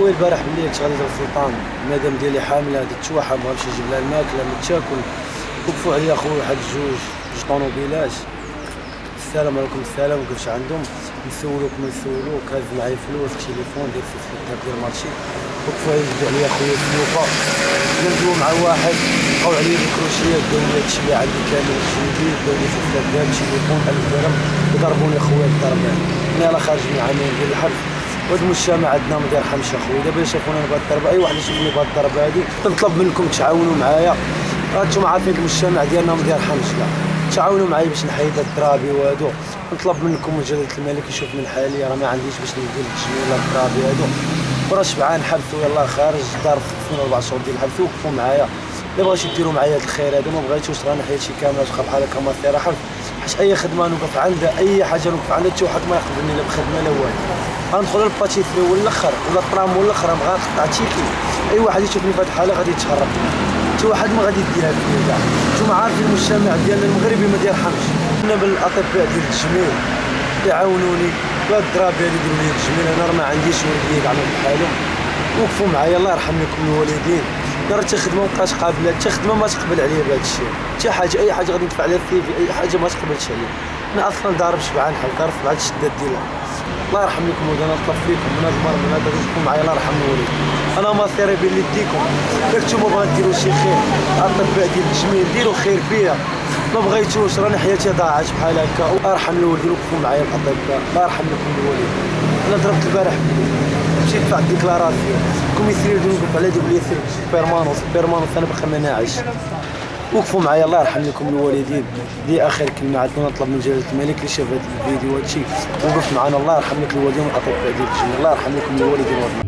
خويا البارح بالليل كنت غادي للسلطان، المدام ديالي حامله تتوحى، ما بغاش يجيب لها الماكله ما تاكل. وقفوا عليا خويا واحد جوج طونوبيلات، السلام عليكم السلام، وقفت عندهم نسولوك هاز معايا فلوس التليفون ديال سلسله الذهب ديال المارشي. وقفوا يجبدوا عليا خويا السلوفه، ندوي مع واحد بقاو عليا بالكروشيه، داو لي هادشي اللي عندي كامل في جيبي، داو لي سلسله الذهب تليفون 1000 درهم، وضربوني خويا الضرب. انا راه خارج من عامين ديال الحرب، وهاد المجتمع عندنا ما دايرحمش اخويا. دابا شافونا بهاد الضربه، اي واحد يشوفني بهاد الضربه هادي كنطلب منكم تعاونوا معايا. هانتوما عارفين المجتمع ديالنا ما دايرحمش، لا تعاونوا معايا باش نحيد هاد الضرابي وهادو. نطلب منكم من جلاله الملك يشوف من حالي، راه ما عنديش باش ندير التجميل ولا الضرابي هادو، وراه شبعان حبسوا يلاه خارج دار 4 شهور ديال الحبس. وقفوا معايا، الا بغيتو ديروا معايا هاد الخير هذا، ما بغيتوش راه حياتي كامله تبقى بحال هكا مصيره حرب. حيت اي خدمه نوقف عندها، اي حاجه نوقف عندها، حتى واحد ما يقبلني لا بخدمه لا والو. غندخل للباتيسري والاخر ولا الطرام والاخر، ما غنقطع تيكي. اي واحد يشوفني في هاد الحاله غادي يتهرب، حتى واحد ما غادي يديرها فيا كاع. نتوما عارفين المجتمع ديالنا المغربي ما دايرحمش. انا بالاطباء ديال التجميل يعاونوني بهاد الضرابي هادي، يديروا لي التجميل. انا راه ما عنديش والديا كاع بحالهم، وقفوا معايا الله يرحم لكم الوالدين. راه حتى خدمه مابقاش قابله، حتى خدمه ما تقبل عليا بهذا الشيء، حتى حاجه اي حاجه غادي ندفع عليها السيفي، اي حاجه ما تقبلش عليا. انا اصلا ضارب شبعان حال ضارب مع الشدات ديالها. الله يرحم لكم ولدي، انا نطلب فيكم من هذا المرض، من هذا رزقكم معايا، الله يرحم الوالدين. انا مصيري بين يديكم، الا نتوما باغا ديروا شي خير، الاطباء ديال التجميل ديروا خير فيا. ما بغيتوش راني حياتي ضاعت بحال هكا. الله يرحم الوالدين، وقفوا معايا الاطباء، الله يرحم لكم الوالدين. انا ضربت البارح مشيت دفعت ديكلاراسيون، الكوميسير وقف على جاب لي بيرمانونس انا باقي ما ناعش. وقفوا معايا، الله يرحم لكم الوالدين. دي اخر كلمه عاد نطلب من جلاله الملك اللي شاف هذا الفيديو هادشي، وقف معنا. الله يرحم لك الوالدين والاطباء ديال الجميع، الله يرحم لكم الوالدين.